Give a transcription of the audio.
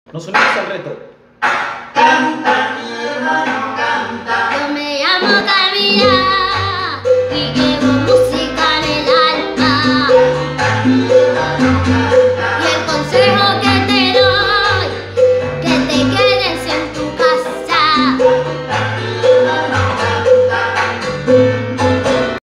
Nos unimos al reto. Canta, mi hermano, canta. Yo me llamo Camila y llevo